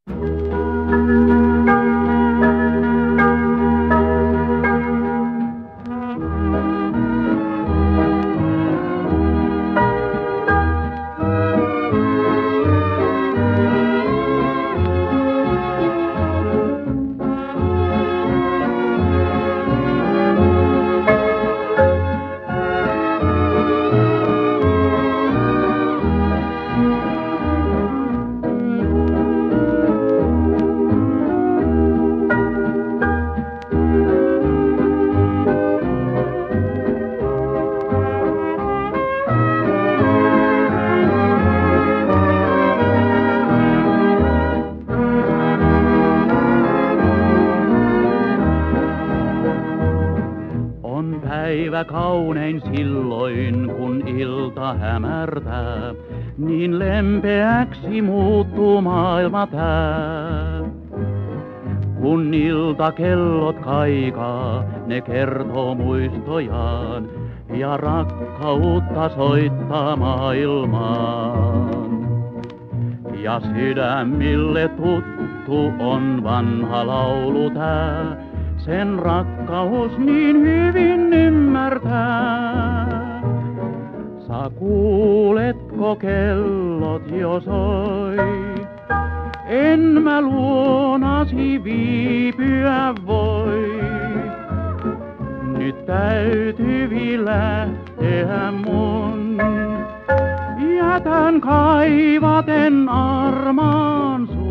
Päivä kaunein silloin, kun ilta hämärtää, niin lempeäksi muuttuu maailma tää. Kun iltakellot kaikaa, ne kertoo muistojaan ja rakkautta soittaa maailmaan. Ja sydämille tuttu on vanha laulu tää, sen rakkaus niin hyvin ymmärtää. Sä kuuletko kellot jo soi? En mä luonasi viipyä voi. Nyt täytyy lähteä mun. Jätän kaivaten armaan sun.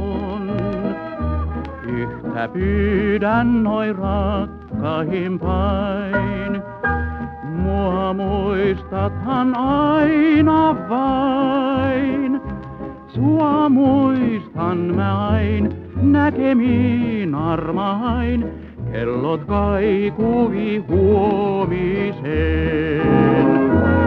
Yhtä pyydän noin rakkaimpain. Mua muistathan aina vain. Sua muistan mä ain, näkemiin armain. Kellot kaikuvi huomiseen.